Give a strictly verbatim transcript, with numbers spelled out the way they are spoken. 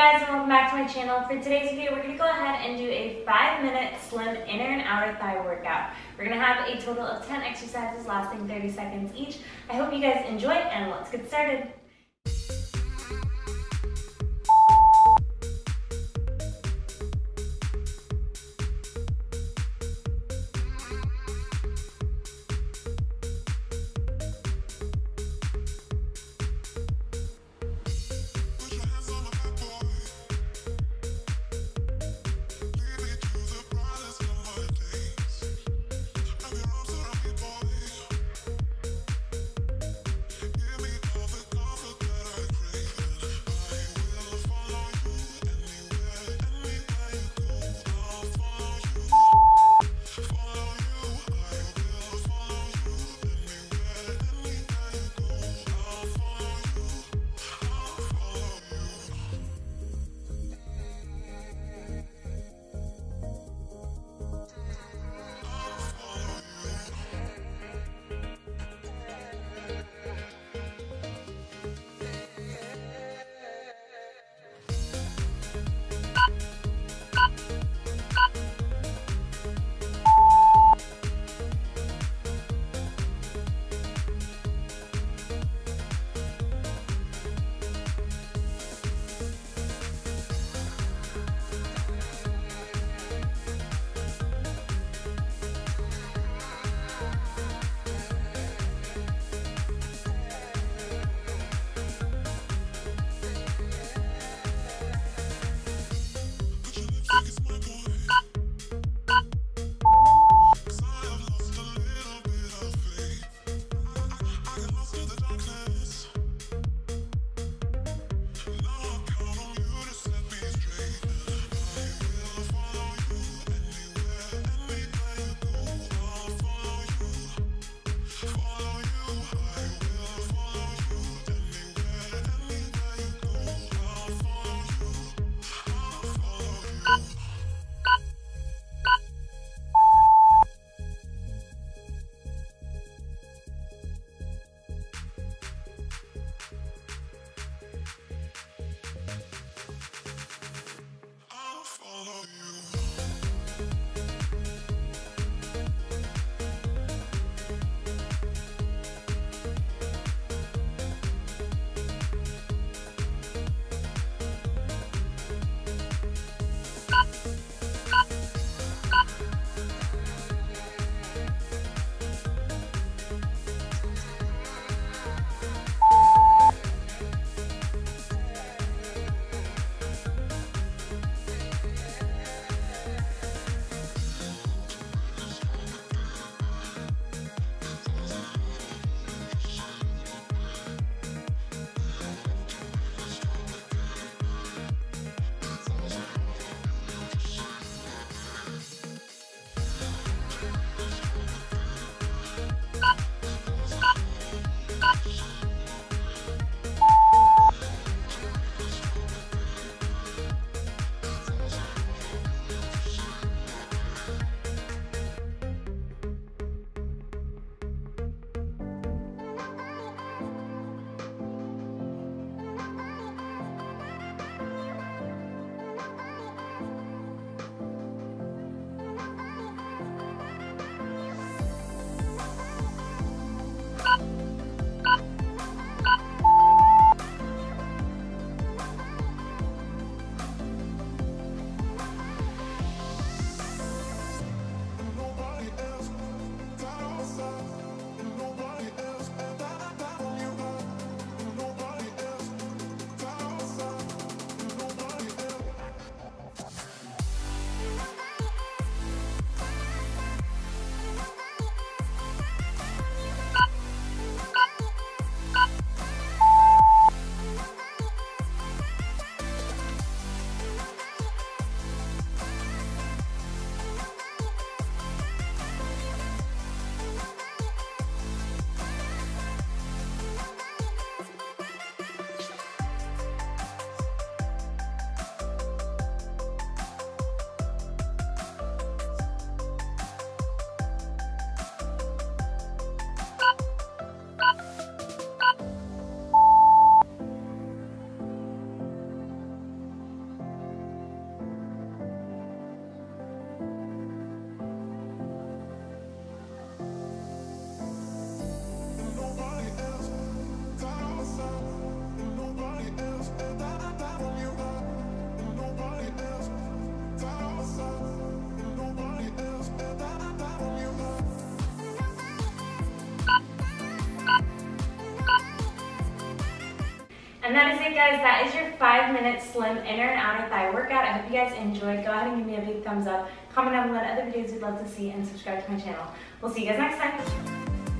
guys, and welcome back to my channel. For today's video, we're going to go ahead and do a five minute slim inner and outer thigh workout. We're going to have a total of ten exercises lasting thirty seconds each. I hope you guys enjoy, and let's get started. And that is it, guys. That is your five minute slim inner and outer thigh workout. I hope you guys enjoyed. Go ahead and give me a big thumbs up. Comment down below what other videos you'd love to see and subscribe to my channel. We'll see you guys next time.